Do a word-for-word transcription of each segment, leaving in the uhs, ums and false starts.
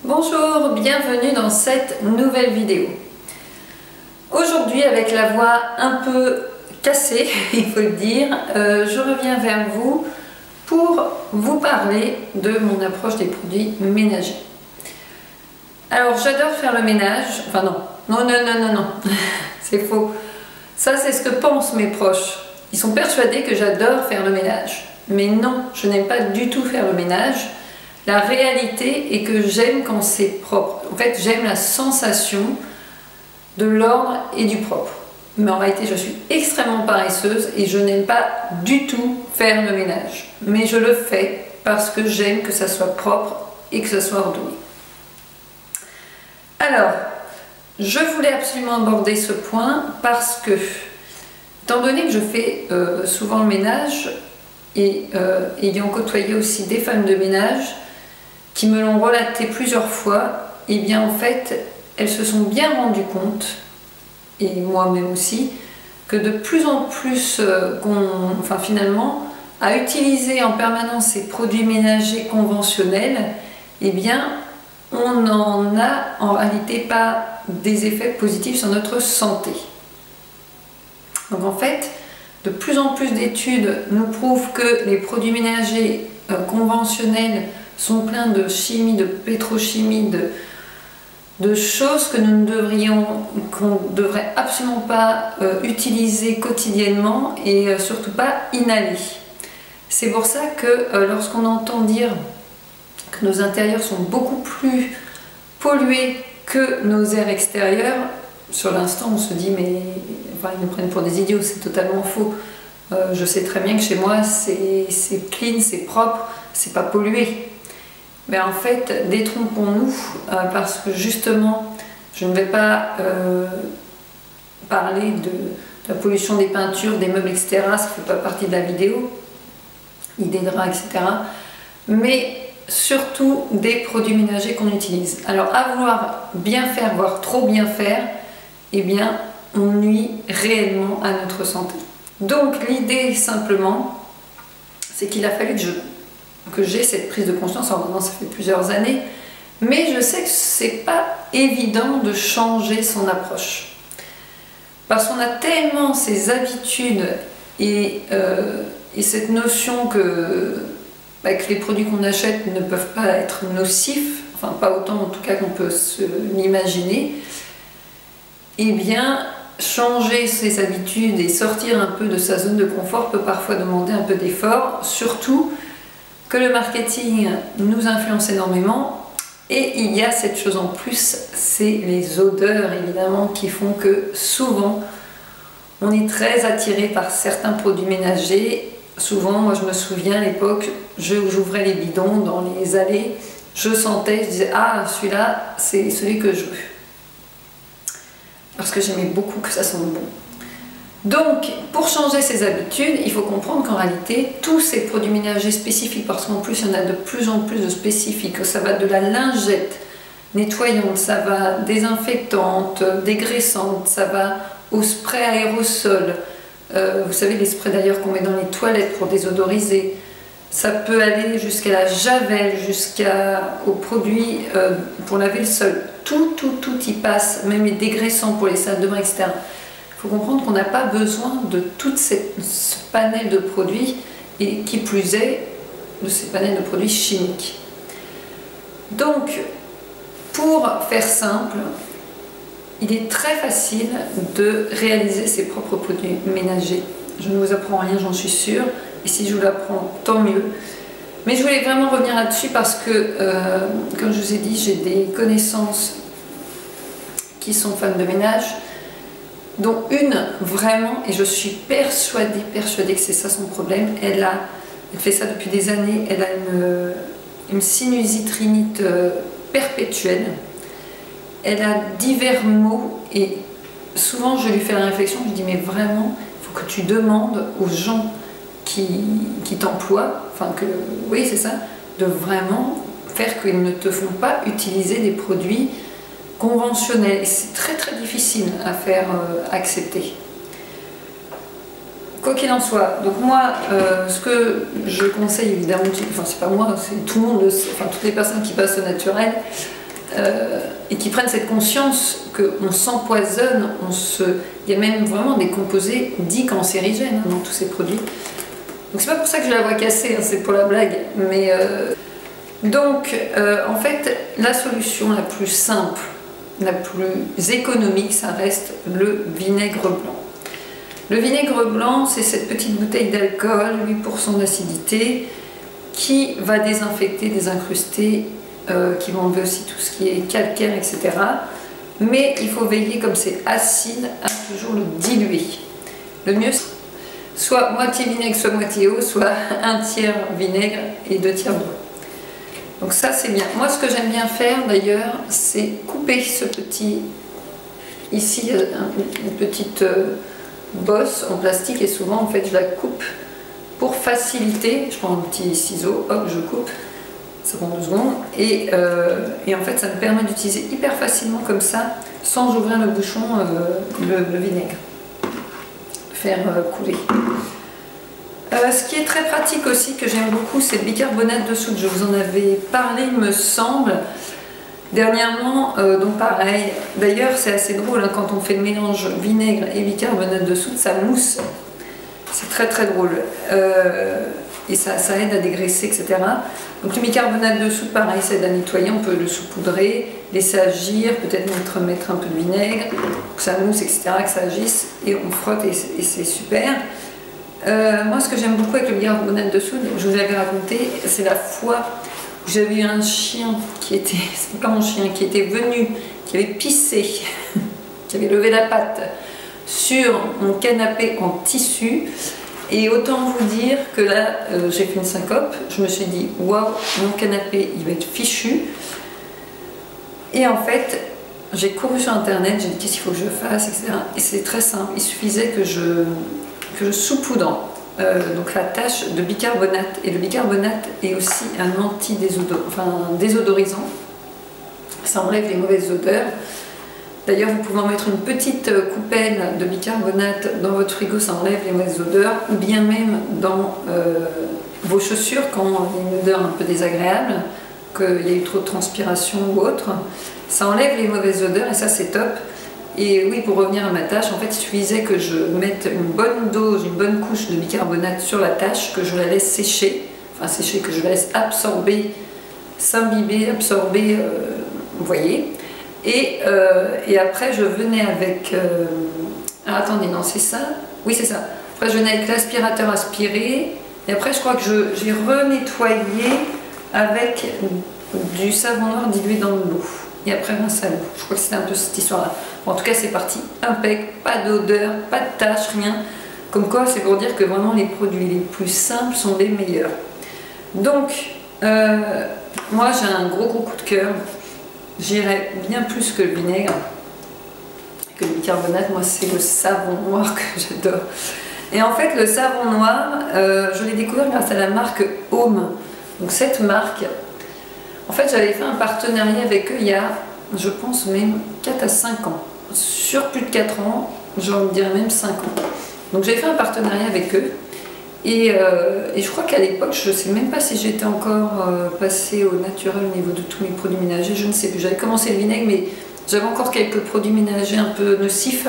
Bonjour, bienvenue dans cette nouvelle vidéo. Aujourd'hui, avec la voix un peu cassée, il faut le dire, euh, je reviens vers vous pour vous parler de mon approche des produits ménagers. Alors, j'adore faire le ménage, enfin non, non, non, non, non, non, c'est faux. Ça, c'est ce que pensent mes proches. Ils sont persuadés que j'adore faire le ménage. Mais non, je n'aime pas du tout faire le ménage. La réalité est que j'aime quand c'est propre. En fait, j'aime la sensation de l'ordre et du propre. Mais en réalité, je suis extrêmement paresseuse et je n'aime pas du tout faire le ménage. Mais je le fais parce que j'aime que ça soit propre et que ça soit ordonné. Alors, je voulais absolument aborder ce point parce que, étant donné que je fais euh, souvent le ménage et euh, ayant côtoyé aussi des femmes de ménage, qui me l'ont relaté plusieurs fois, et bien en fait, elles se sont bien rendues compte, et moi-même aussi, que de plus en plus, euh, qu'on, enfin finalement, à utiliser en permanence ces produits ménagers conventionnels, et bien, on n'en a en réalité pas des effets positifs sur notre santé. Donc en fait, de plus en plus d'études nous prouvent que les produits ménagers euh, conventionnels sont pleins de chimie, de pétrochimie, de, de choses que nous ne devrions, qu'on ne devrait absolument pas euh, utiliser quotidiennement et euh, surtout pas inhaler. C'est pour ça que euh, lorsqu'on entend dire que nos intérieurs sont beaucoup plus pollués que nos airs extérieurs, sur l'instant on se dit mais enfin, ils nous prennent pour des idiots, c'est totalement faux. Euh, je sais très bien que chez moi c'est clean, c'est propre, c'est pas pollué. Mais en fait, détrompons-nous, euh, parce que justement, je ne vais pas euh, parler de, de la pollution des peintures, des meubles, et cetera. Ça ne fait pas partie de la vidéo, ni des draps, et cetera. Mais surtout des produits ménagers qu'on utilise. Alors, à vouloir bien faire, voire trop bien faire, eh bien, on nuit réellement à notre santé. Donc, l'idée, simplement, c'est qu'il a fallu que je... que j'ai cette prise de conscience. Alors maintenant ça fait plusieurs années, mais je sais que c'est pas évident de changer son approche parce qu'on a tellement ces habitudes et, euh, et cette notion que, bah, que les produits qu'on achète ne peuvent pas être nocifs, enfin pas autant en tout cas qu'on peut se l'imaginer. Et bien changer ses habitudes et sortir un peu de sa zone de confort peut parfois demander un peu d'effort, surtout que le marketing nous influence énormément. Et il y a cette chose en plus, c'est les odeurs évidemment qui font que souvent on est très attiré par certains produits ménagers. Souvent, moi je me souviens à l'époque, j'ouvrais les bidons dans les allées, je sentais, je disais ah celui-là c'est celui que je veux, parce que j'aimais beaucoup que ça sente bon. Donc, pour changer ses habitudes, il faut comprendre qu'en réalité, tous ces produits ménagers spécifiques, parce qu'en plus il y en a de plus en plus de spécifiques, ça va de la lingette nettoyante, ça va désinfectante, dégraissante, ça va au spray aérosol, euh, vous savez les sprays d'ailleurs qu'on met dans les toilettes pour désodoriser, ça peut aller jusqu'à la javel, jusqu'aux produits euh, pour laver le sol, tout, tout, tout y passe, même les dégraissants pour les salles de bain, et cetera. Il faut comprendre qu'on n'a pas besoin de tout ce panel de produits et qui plus est de ces panels de produits chimiques. Donc, pour faire simple, il est très facile de réaliser ses propres produits ménagers. Je ne vous apprends rien, j'en suis sûre, et si je vous l'apprends, tant mieux. Mais je voulais vraiment revenir là-dessus parce que, euh, comme je vous ai dit, j'ai des connaissances qui sont femmes de ménage, dont une vraiment, et je suis persuadée, persuadée que c'est ça son problème, elle, a, elle fait ça depuis des années, elle a une, une sinusite rhinite perpétuelle, elle a divers maux, et souvent je lui fais la réflexion, je lui dis mais vraiment, il faut que tu demandes aux gens qui, qui t'emploient, enfin que, oui c'est ça, de vraiment faire qu'ils ne te font pas utiliser des produits conventionnel, et c'est très très difficile à faire euh, accepter. Quoi qu'il en soit, donc moi, euh, ce que je conseille évidemment, enfin c'est pas moi, c'est tout le monde, enfin toutes les personnes qui passent au naturel, euh, et qui prennent cette conscience qu'on s'empoisonne, on se... il y a même vraiment des composés dits cancérigènes hein, dans tous ces produits. Donc c'est pas pour ça que je la vois cassée, hein, c'est pour la blague. Mais euh... donc euh, en fait la solution la plus simple, la plus économique, ça reste le vinaigre blanc. Le vinaigre blanc, c'est cette petite bouteille d'alcool, huit pour cent d'acidité, qui va désinfecter, désincruster, euh, qui va enlever aussi tout ce qui est calcaire, et cetera. Mais il faut veiller, comme c'est acide, à toujours le diluer. Le mieux, soit moitié vinaigre, soit moitié eau, soit un tiers vinaigre et deux tiers d'eau. Donc ça, c'est bien. Moi, ce que j'aime bien faire, d'ailleurs, c'est couper ce petit... Ici, une petite euh, bosse en plastique, et souvent, en fait, je la coupe pour faciliter. Je prends un petit ciseau, hop, je coupe. Ça prend deux secondes. Et, euh, et en fait, ça me permet d'utiliser hyper facilement comme ça, sans ouvrir le bouchon, euh, le, le vinaigre. Faire euh, couler. Euh, ce qui est très pratique aussi, que j'aime beaucoup, c'est le bicarbonate de soude. Je vous en avais parlé, il me semble, dernièrement. Euh, donc pareil, d'ailleurs c'est assez drôle hein, quand on fait le mélange vinaigre et bicarbonate de soude, ça mousse. C'est très très drôle. Euh, et ça, ça aide à dégraisser, et cetera. Donc le bicarbonate de soude, pareil, ça aide à nettoyer. On peut le saupoudrer, laisser agir, peut-être mettre, mettre un peu de vinaigre, que ça mousse, et cetera, que ça agisse, et on frotte et c'est super. Euh, moi, ce que j'aime beaucoup avec le bicarbonate de soude, je vous l'avais raconté, c'est la fois où j'avais eu un chien qui était, c'est pas mon chien, qui était venu, qui avait pissé, qui avait levé la patte sur mon canapé en tissu. Et autant vous dire que là, euh, j'ai fait une syncope. Je me suis dit, waouh, mon canapé, il va être fichu. Et en fait, j'ai couru sur internet, j'ai dit qu'est-ce qu'il faut que je fasse, et cetera. Et c'est très simple, il suffisait que je que je saupoudre euh, donc la tache de bicarbonate, et le bicarbonate est aussi un anti-désodorisant, enfin un désodorisant, ça enlève les mauvaises odeurs. D'ailleurs vous pouvez en mettre une petite coupelle de bicarbonate dans votre frigo, ça enlève les mauvaises odeurs, ou bien même dans euh, vos chaussures quand il y a une odeur un peu désagréable, qu'il y a eu trop de transpiration ou autre, ça enlève les mauvaises odeurs et ça c'est top. Et oui, pour revenir à ma tâche, en fait, il suffisait que je mette une bonne dose, une bonne couche de bicarbonate sur la tâche, que je la laisse sécher, enfin sécher, que je la laisse absorber, s'imbiber, absorber, euh, vous voyez. Et, euh, et après, je venais avec... Euh... Ah, attendez, non, c'est ça? Oui, c'est ça. Après, je venais avec l'aspirateur aspiré, et après, je crois que j'ai renettoyé avec du savon noir dilué dans l'eau. Et après, rince à l'eau. Je crois que c'était un peu cette histoire-là. Bon, en tout cas, c'est parti. Impec, pas d'odeur, pas de tache, rien. Comme quoi, c'est pour dire que vraiment les produits les plus simples sont les meilleurs. Donc, euh, moi, j'ai un gros gros coup de cœur. J'irais bien plus que le vinaigre, que le bicarbonate. Moi, c'est le savon noir que j'adore. Et en fait, le savon noir, euh, je l'ai découvert grâce à la marque Home. Donc, cette marque... En fait, j'avais fait un partenariat avec eux il y a, je pense, même quatre à cinq ans. Sur plus de quatre ans, j'en dirais même cinq ans. Donc j'ai fait un partenariat avec eux. Et, euh, et je crois qu'à l'époque, je ne sais même pas si j'étais encore euh, passée au naturel au niveau de tous mes produits ménagers. Je ne sais plus. J'avais commencé le vinaigre, mais j'avais encore quelques produits ménagers un peu nocifs.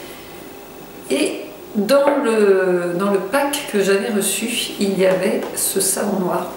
Et dans le, dans le pack que j'avais reçu, il y avait ce savon noir.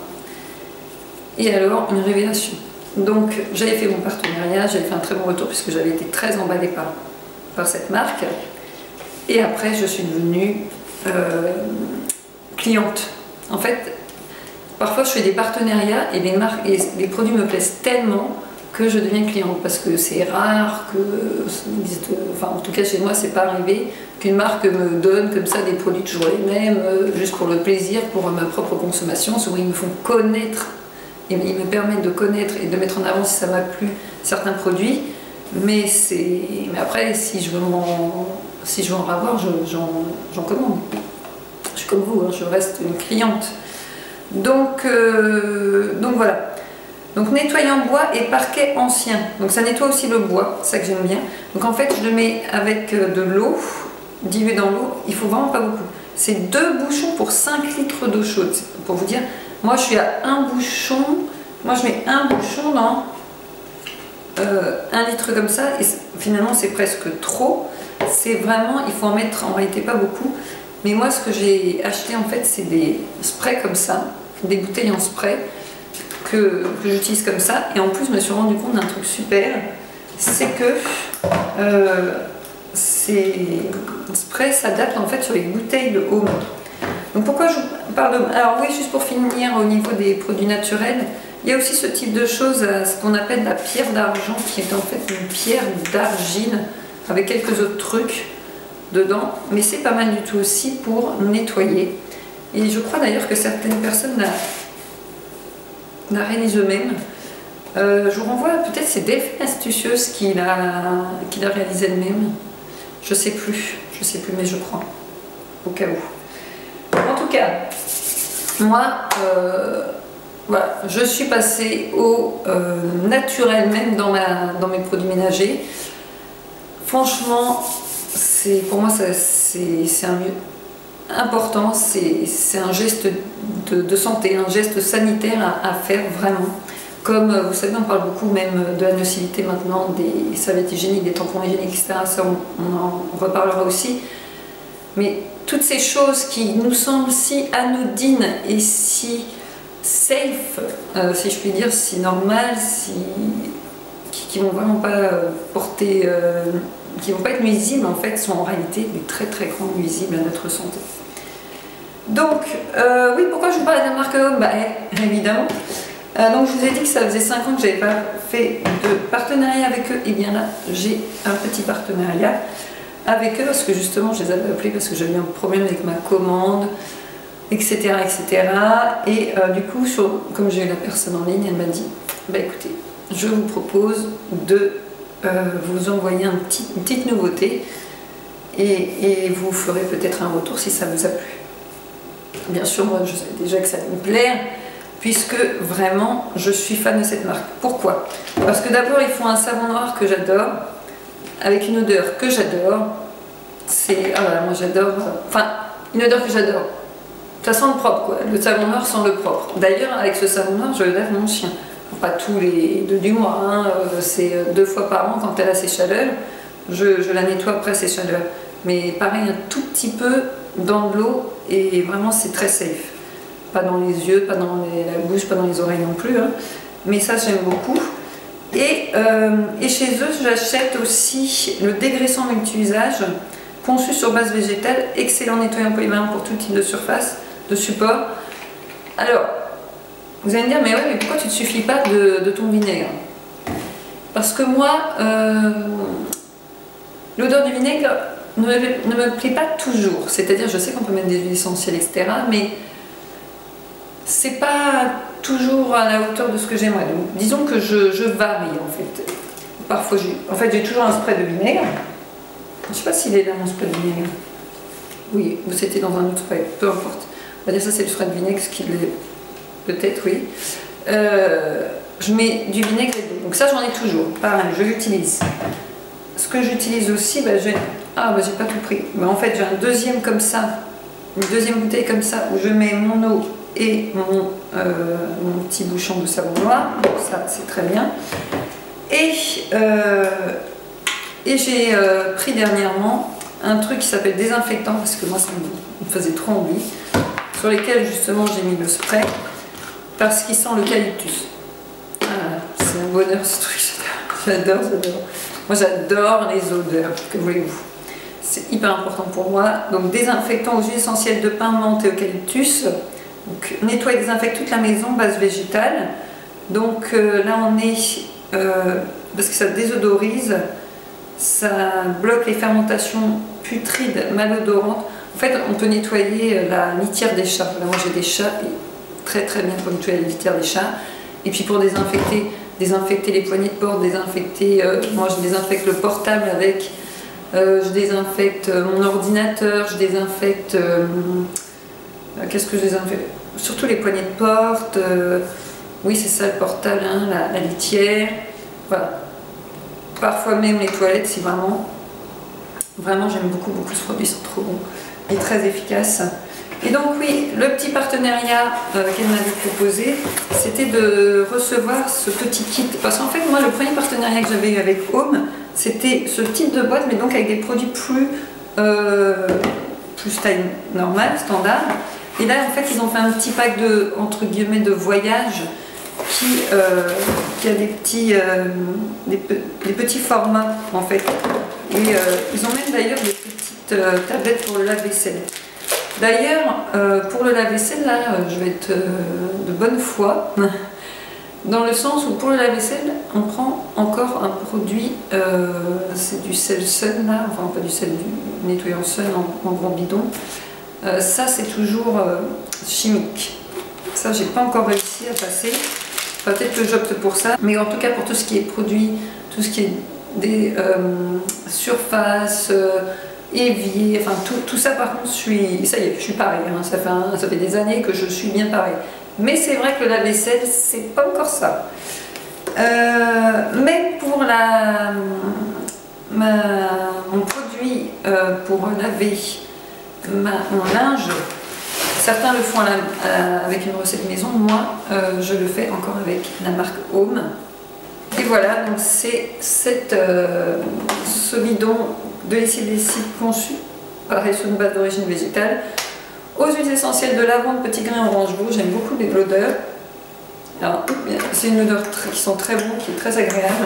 Et alors, une révélation. Donc, j'avais fait mon partenariat, j'avais fait un très bon retour puisque j'avais été très emballée par, par cette marque. Et après, je suis devenue euh, cliente. En fait, parfois, je fais des partenariats et les, marques, et les produits me plaisent tellement que je deviens cliente parce que c'est rare que, enfin, en tout cas, chez moi, c'est pas arrivé qu'une marque me donne comme ça des produits toujours les mêmes, juste pour le plaisir, pour ma propre consommation. Souvent, ils me font connaître. Et ils me permettent de connaître et de mettre en avant si ça m'a plu certains produits, mais, mais après si je veux en, si je veux en avoir, j'en commande. Je suis comme vous, hein, je reste une cliente. Donc, euh, donc voilà. Donc nettoyant bois et parquet ancien. Donc ça nettoie aussi le bois, c'est ça que j'aime bien. Donc en fait je le mets avec de l'eau, diluée dans l'eau, il faut vraiment pas beaucoup. C'est deux bouchons pour cinq litres d'eau chaude, pour vous dire. Moi je suis à un bouchon, moi je mets un bouchon dans euh, un litre comme ça, et finalement c'est presque trop. C'est vraiment, il faut en mettre en réalité pas beaucoup. Mais moi ce que j'ai acheté en fait c'est des sprays comme ça, des bouteilles en spray que, que j'utilise comme ça. Et en plus je me suis rendu compte d'un truc super, c'est que euh, ces sprays s'adaptent en fait sur les bouteilles de Home. Donc pourquoi je vous parle de... Alors oui, juste pour finir au niveau des produits naturels, il y a aussi ce type de choses, ce qu'on appelle la pierre d'argent, qui est en fait une pierre d'argile avec quelques autres trucs dedans, mais c'est pas mal du tout aussi pour nettoyer. Et je crois d'ailleurs que certaines personnes la, la réalisent eux-mêmes. Euh, je vous renvoie, peut-être c'est Delphine Astucieuse qui l'a qui l'a réalisé elle-même. Je sais plus, je sais plus, mais je crois, au cas où. En tout cas, moi, euh, voilà, je suis passée au euh, naturel même dans, ma, dans mes produits ménagers. Franchement, c'est pour moi c'est un mieux important, c'est un geste de, de santé, un geste sanitaire à, à faire vraiment. Comme vous savez, on parle beaucoup même de la nocivité maintenant, des serviettes hygiéniques, des tampons hygiéniques, et cetera. Ça, on, on en reparlera aussi. Mais toutes ces choses qui nous semblent si anodines et si safe, euh, si je puis dire, si normales, si, qui ne vont vraiment pas porter, euh, qui vont pas être nuisibles, en fait, sont en réalité des très très grands nuisibles à notre santé. Donc, euh, oui, pourquoi je vous parle de la marque Home? Bah, évidemment. Euh, donc, je vous ai dit que ça faisait cinq ans que je n'avais pas fait de partenariat avec eux. Et bien là, j'ai un petit partenariat avec eux parce que justement, je les avais appelés parce que j'avais un problème avec ma commande, et cetera, et cetera. Et euh, du coup, sur, comme j'ai eu la personne en ligne, elle m'a dit, bah écoutez, je vous propose de euh, vous envoyer un petit, une petite nouveauté et, et vous ferez peut-être un retour si ça vous a plu. Bien sûr, moi je savais déjà que ça allait me plaire puisque vraiment je suis fan de cette marque. Pourquoi? Parce que d'abord ils font un savon noir que j'adore, avec une odeur que j'adore. C'est... Ah voilà, moi j'adore... Enfin, une odeur que j'adore. Ça sent le propre quoi, le savon noir sent le propre. D'ailleurs avec ce savon noir je le lave mon chien. Pas tous les deux du mois, hein. C'est deux fois par an quand elle a ses chaleurs, je, je la nettoie après ses chaleurs. Mais pareil, un tout petit peu dans de l'eau et vraiment c'est très safe. Pas dans les yeux, pas dans les, la bouche, pas dans les oreilles non plus. Hein. Mais ça j'aime beaucoup. Et, euh, et chez eux, j'achète aussi le dégraissant multi-usage conçu sur base végétale, excellent nettoyant polyvalent pour tout type de surface, de support. Alors, vous allez me dire, mais ouais, mais pourquoi tu ne te suffis pas de, de ton vinaigre? Parce que moi, euh, l'odeur du vinaigre ne me, ne me plaît pas toujours. C'est-à-dire, je sais qu'on peut mettre des huiles essentielles, et cetera. Mais c'est pas toujours à la hauteur de ce que j'aimerais. Donc, disons que je, je varie en fait. Parfois, j'ai en fait, j'ai toujours un spray de vinaigre. Je ne sais pas s'il est là, mon spray de vinaigre. Oui, ou c'était dans un autre spray, peu importe. On va dire ça, c'est le spray de vinaigre, ce qu'il est. Peut-être, oui. Euh, je mets du vinaigre et d'eau. Donc ça, j'en ai toujours. Pareil, je l'utilise. Ce que j'utilise aussi, bah, j'ai... Ah, bah, j'ai pas tout pris. Mais en fait, j'ai un deuxième comme ça, une deuxième bouteille comme ça, où je mets mon eau et mon, euh, mon petit bouchon de savon noir. Donc ça, c'est très bien. Et, euh, et j'ai euh, pris dernièrement un truc qui s'appelle désinfectant, parce que moi, ça me faisait trop envie, sur lesquels, justement, j'ai mis le spray. Parce qu'il sent l'eucalyptus. Ah, c'est un bonheur ce truc, j'adore, j'adore. Moi j'adore les odeurs, que voulez-vous. C'est hyper important pour moi. Donc désinfectant aux huiles essentielles de pin, menthe et eucalyptus. Donc nettoie et désinfecte toute la maison, base végétale. Donc euh, là on est, euh, parce que ça désodorise, ça bloque les fermentations putrides, malodorantes. En fait on peut nettoyer la litière des chats. Là moi j'ai des chats. Et très très bien pour nettoyer la litière des chats. Et puis pour désinfecter, désinfecter les poignées de porte, désinfecter, euh, moi je désinfecte le portable avec, euh, je désinfecte mon ordinateur, je désinfecte, euh, qu'est-ce que je désinfecte? Surtout les poignées de porte, euh, oui c'est ça le portable, hein, la, la litière, voilà. Parfois même les toilettes si vraiment, vraiment j'aime beaucoup beaucoup ce produit, c'est trop bon et très efficace. Et donc oui, le petit partenariat euh, qu'elle m'avait proposé, c'était de recevoir ce petit kit. Parce qu'en fait, moi, le premier partenariat que j'avais eu avec Home, c'était ce type de boîte, mais donc avec des produits plus, euh, plus taille normale, standard. Et là, en fait, ils ont fait un petit pack de, entre guillemets, de voyage qui, euh, qui a des petits, euh, des, des petits formats, en fait. Et euh, ils ont même d'ailleurs des petites euh, tablettes pour le lave-vaisselle. D'ailleurs, euh, pour le lave-vaisselle, là, je vais être euh, de bonne foi, dans le sens où pour le lave-vaisselle, on prend encore un produit, euh, c'est du sel Sun, là, enfin pas du sel, du nettoyant Sun en, en grand bidon. Euh, ça, c'est toujours euh, chimique. Ça, j'ai pas encore réussi à passer. Enfin, peut-être que j'opte pour ça, mais en tout cas, pour tout ce qui est produit, tout ce qui est des euh, surfaces, euh, évier, enfin tout, tout ça par contre, je suis, ça y est, je suis pareil, hein, ça, fait un, ça fait des années que je suis bien pareil. Mais c'est vrai que le lave-vaisselle, c'est pas encore ça. Euh, mais pour la, ma, mon produit euh, pour laver ma, mon linge, certains le font à la, à, avec une recette maison, moi euh, je le fais encore avec la marque Home. Et voilà, donc c'est euh, ce bidon de lessive lessive conçu, pareil sur une base d'origine végétale, aux huiles essentielles de lavande, petit grain, orange rouge. J'aime beaucoup l'odeur. Alors, c'est une odeur très, qui sent très bon, qui est très agréable.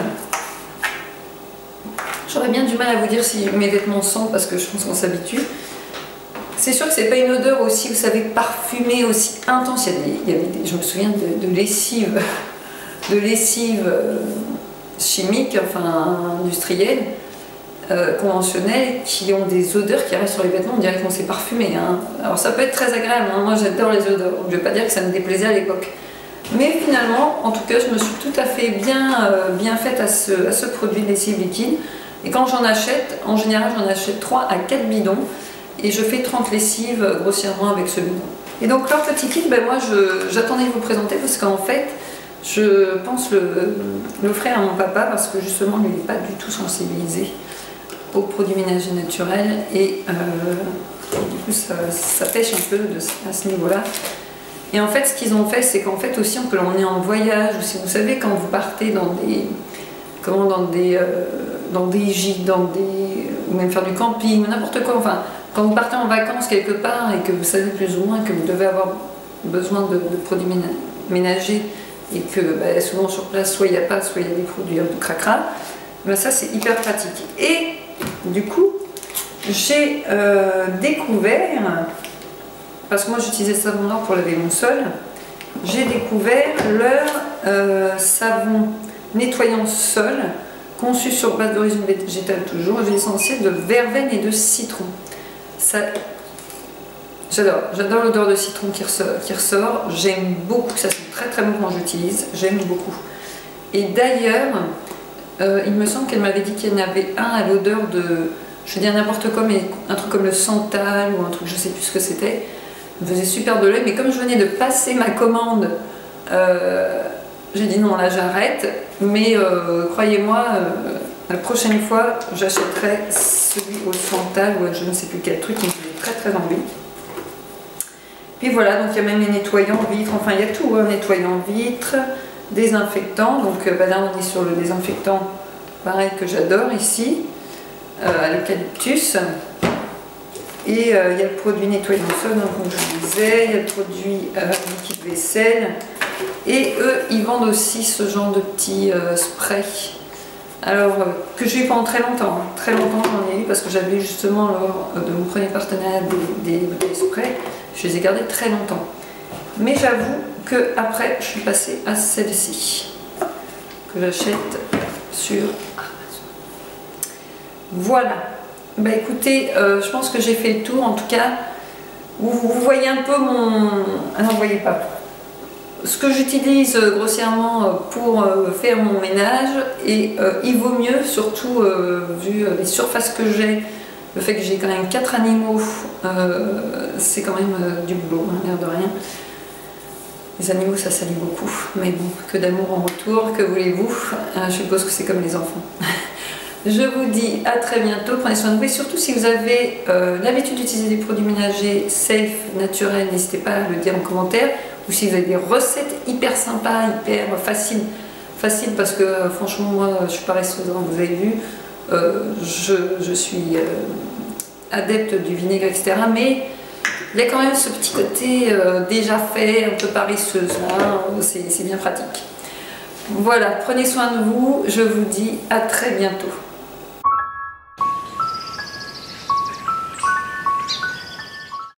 J'aurais bien du mal à vous dire si mes vêtements sentent, parce que je pense qu'on s'habitue. C'est sûr que c'est pas une odeur aussi, vous savez, parfumée, aussi intense. Il y avait des, je me souviens de, de lessive, de lessive euh, chimique, enfin industrielle, euh, conventionnelle, qui ont des odeurs qui restent sur les vêtements, on dirait qu'on s'est parfumé. Hein. Alors ça peut être très agréable, hein. Moi j'adore les odeurs, donc je vais pas dire que ça me déplaisait à l'époque. Mais finalement, en tout cas, je me suis tout à fait bien, euh, bien faite à ce, à ce produit de lessive liquide. Et quand j'en achète, en général j'en achète trois à quatre bidons. Et je fais trente lessives grossièrement avec ce bidon. Et donc leur petit kit, ben moi j'attendais de vous présenter parce qu'en fait, je pense l'offrir à mon papa parce que justement lui il n'est pas du tout sensibilisé aux produits ménagers naturels et, euh, et du coup ça, ça pêche un peu de, à ce niveau-là. Et en fait ce qu'ils ont fait, c'est qu'en fait aussi on peut l'emmener en voyage, ou si vous savez quand vous partez dans des, comment, dans des, euh, dans des gîtes, dans des, ou même faire du camping, n'importe quoi, enfin quand vous partez en vacances quelque part et que vous savez plus ou moins que vous devez avoir besoin de, de produits ménagers et que bah, souvent sur place soit il n'y a pas, soit il y a des produits un peu cracra, ben ça c'est hyper pratique. Et du coup j'ai euh, découvert, parce que moi j'utilisais savon noir pour laver mon sol, j'ai découvert leur euh, savon nettoyant sol conçu sur base d'origine végétale toujours, huile essentielle de verveine et de citron. J'adore, j'adore l'odeur de citron qui ressort, qui ressort. J'aime beaucoup, ça sent très très bon quand j'utilise, j'aime beaucoup. Et d'ailleurs, euh, il me semble qu'elle m'avait dit qu'il y en avait un à l'odeur de, je vais dire n'importe quoi, mais un truc comme le santal ou un truc, je sais plus ce que c'était. Il me faisait super de l'œil, mais comme je venais de passer ma commande, euh, j'ai dit non, là j'arrête. Mais euh, croyez-moi, euh, la prochaine fois, j'achèterai celui au santal ou je ne sais plus quel truc qui me fait très très envie. Puis voilà, donc il y a même les nettoyants vitres, enfin il y a tout, hein, nettoyant vitres, désinfectant. Donc bah, là on est sur le désinfectant, pareil que j'adore ici, euh, à l'eucalyptus. Et euh, il y a le produit nettoyant sol, donc, comme je vous disais, il y a le produit euh, liquide vaisselle. Et eux, ils vendent aussi ce genre de petits euh, sprays. Alors, euh, que j'ai eu pendant très longtemps, hein. Très longtemps j'en ai eu parce que j'avais justement lors de mon premier partenariat des, des, des sprays, je les ai gardés très longtemps. Mais j'avoue que après je suis passée à celle-ci, que j'achète sur Amazon. Voilà. Bah écoutez, euh, je pense que j'ai fait le tour, en tout cas, vous, vous voyez un peu mon... Ah non, vous voyez pas. Ce que j'utilise euh, grossièrement pour euh, faire mon ménage, et euh, il vaut mieux, surtout euh, vu euh, les surfaces que j'ai, le fait que j'ai quand même quatre animaux, euh, c'est quand même euh, du boulot, hein, l'air de rien. Les animaux ça salit beaucoup, mais bon, que d'amour en retour, que voulez-vous, euh, je suppose que c'est comme les enfants. Je vous dis à très bientôt, prenez soin de vous et surtout si vous avez euh, l'habitude d'utiliser des produits ménagers safe, naturels, n'hésitez pas à le dire en commentaire, ou si vous avez des recettes hyper sympas, hyper faciles, faciles parce que euh, franchement moi je suis paresseuse, hein, vous avez vu, euh, je, je suis euh, adepte du vinaigre, et cetera. Mais il y a quand même ce petit côté euh, déjà fait, un peu paresseuse, hein, c'est bien pratique. Voilà, prenez soin de vous, je vous dis à très bientôt.